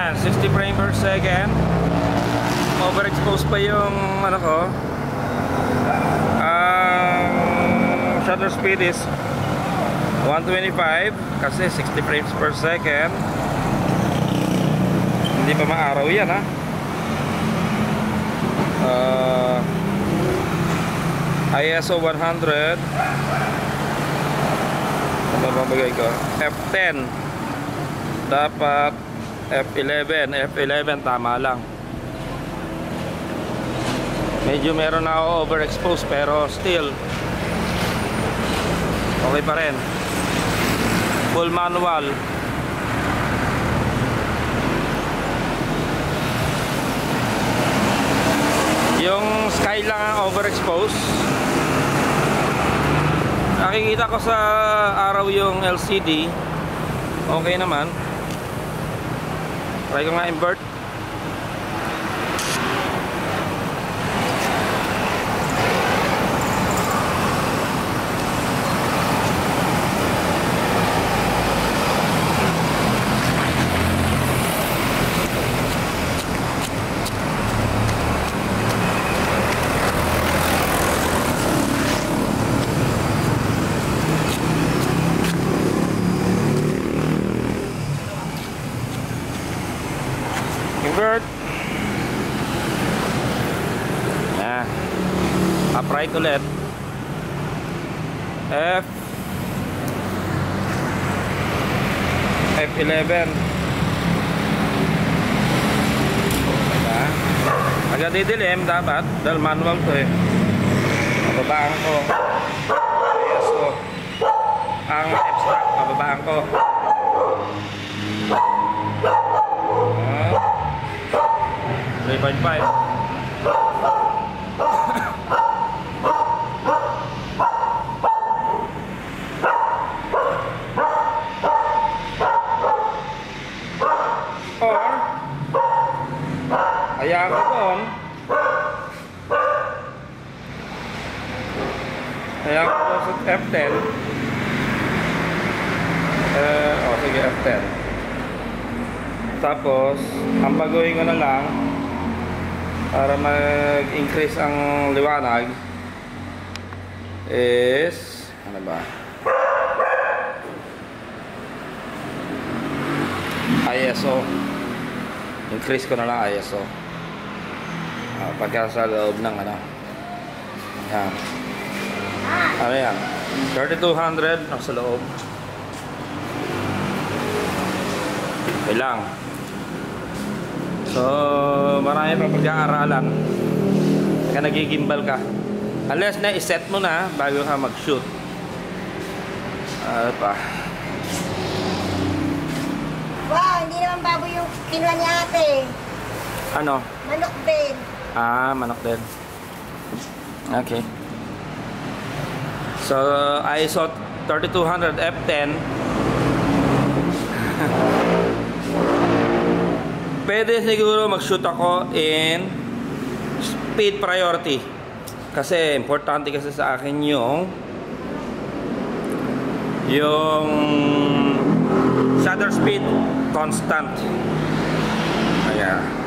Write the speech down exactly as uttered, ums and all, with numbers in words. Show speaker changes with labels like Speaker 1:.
Speaker 1: Ayan, sixty frames per second. Overexposed pa yung ano ko. Ang um, shutter speed is one twenty-five kasi sixty frames per second. Hindi pa maaraw yan, ha. uh, I S O one hundred. Ano ba bagay ko? F ten. Dapat F eleven. F eleven tama lang. Medyo meron na ako overexposed pero still okay pa rin. Full manual. Yung sky lang ang overexposed. Nakikita ko sa araw yung L C D. Okay naman. Try ko nga invert. Invert. Nah, upright ulit. F F eleven. Diba? Agad didilim dapat dahil manual to eh. Bababaan ko. Yes ko. Ang abstract bababaan ko. three point five. Or hayaan ko doon. Hayaan ko doon sa F ten. Uh, oh, sige, F ten. Tapos ang baguhin ko na lang para mag-increase ang liwanag is ano ba? I S O. Increase ko na lang I S O. Ah, pagka sa loob ng ano. Yan. Ano yan? thirty-two hundred nasa loob. Okay lang. So, marami pa pag-aaralan. Kaya nagigimbal ka. Unless na iset mo na bago ka mag-shoot. Ano pa?
Speaker 2: Wow, hindi naman baboy yung kinuha ni ate.
Speaker 1: Ano?
Speaker 2: Manok din.
Speaker 1: Ah, manok din. Okay. So, I S O thirty-two hundred F ten. Pwede siguro mag-shoot ako in speed priority. Kasi importante kasi sa akin yung yung shutter speed constant. Ayan.